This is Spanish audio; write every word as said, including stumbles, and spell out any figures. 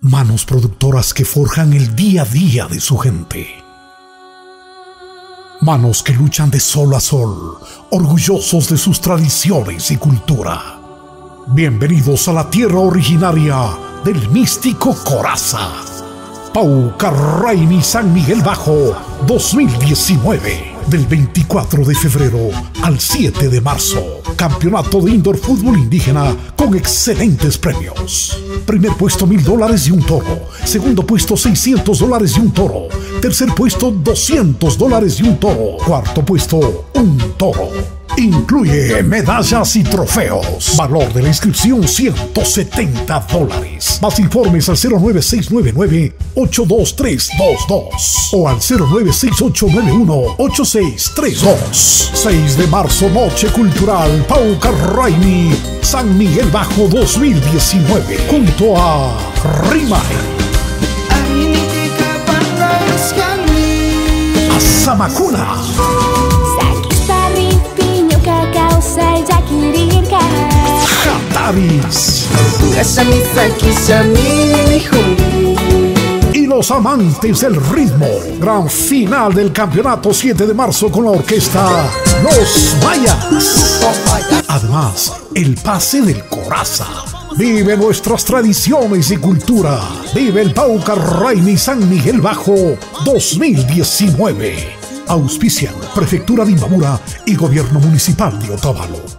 Manos productoras que forjan el día a día de su gente. Manos que luchan de sol a sol, orgullosos de sus tradiciones y cultura. Bienvenidos a la tierra originaria del místico Coraza. Paucarraimi San Miguel Bajo dos mil diecinueve. Del veinticuatro de febrero al siete de marzo. Campeonato de Indoor Fútbol Indígena con excelentes premios. Primer puesto mil dólares y un toro. Segundo puesto seiscientos dólares y un toro. Tercer puesto doscientos dólares y un toro. Cuarto puesto un toro. Incluye medallas y trofeos. Valor de la inscripción ciento setenta dólares. Más informes al cero nueve seis nueve nueve ocho dos tres dos dos o al cero nueve seis ocho nueve uno ocho seis tres dos. seis de marzo, Noche Cultural Paucarraimi San Miguel Bajo dos mil diecinueve. Junto a Rimay, Asamacuna, Jataris y los amantes del ritmo. Gran final del campeonato siete de marzo con la orquesta Los Mayas. Además, el pase del Coraza. Vive nuestras tradiciones y cultura. Vive el Paucarraimi San Miguel Bajo dos mil diecinueve. Auspician Prefectura de Imbabura y Gobierno Municipal de Otavalo.